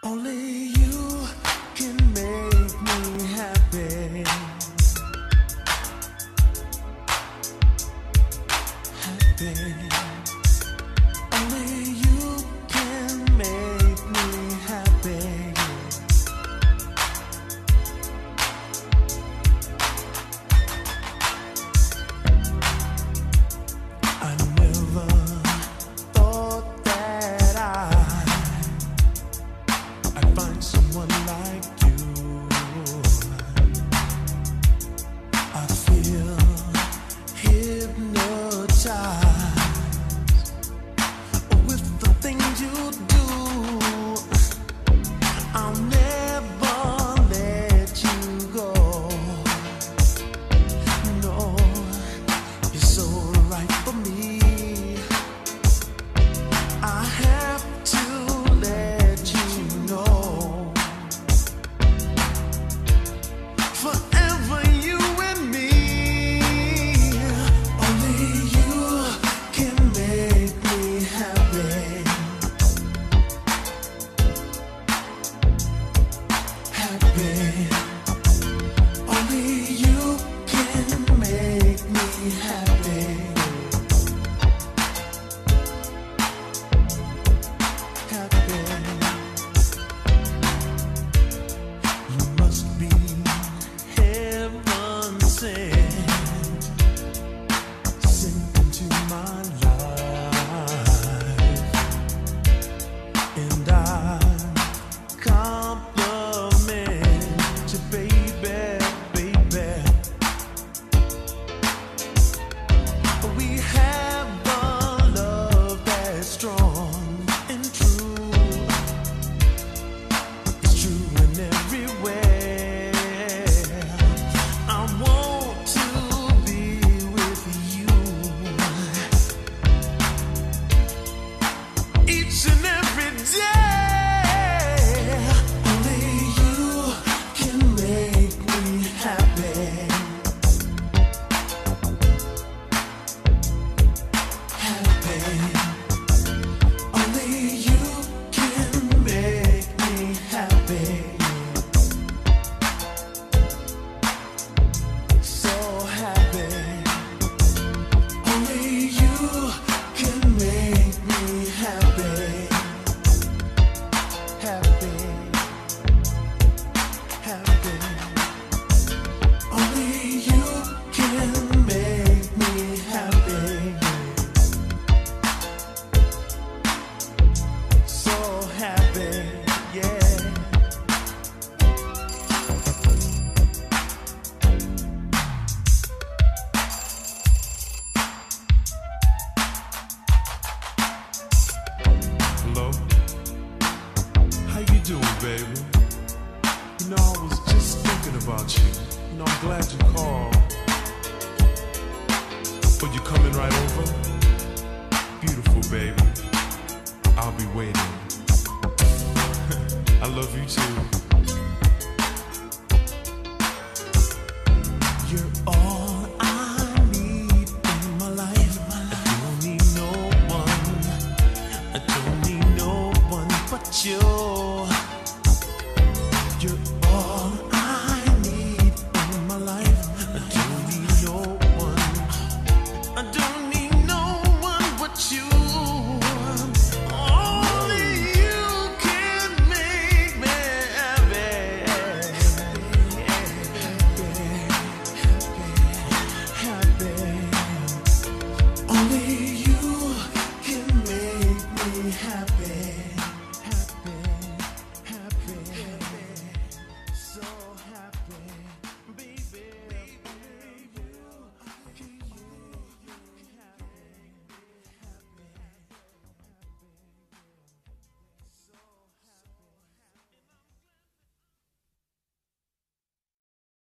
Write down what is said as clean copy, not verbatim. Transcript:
Only you can make me happy. Happy. Only you can make me happy. I never thought that I'd find someone like you. I feel hypnotized with the things you do. I'll never let you go. No, you're so right for me. I have to let you know. Forever you and me. Only you can make me happy. Happy. Only you can make me happy. Happy. You must be heaven sent, sent into my life, and I compliment you, baby, baby. We have a love that's strong and true. It's true in every way. I want to be with you each and every day. Only you can make me happy. Happy. Only you can make me happy. So happy. Only you can make me happy. Happy. Happy. Only you can make me happy. So happy, yeah. Hello? How you doing, baby? You know, I was just thinking about you. You know, I'm glad you called. Oh, you coming right over? Beautiful, baby. I'll be waiting. I love you too. You're all I need in my life. I don't need no one. I don't need no one but you.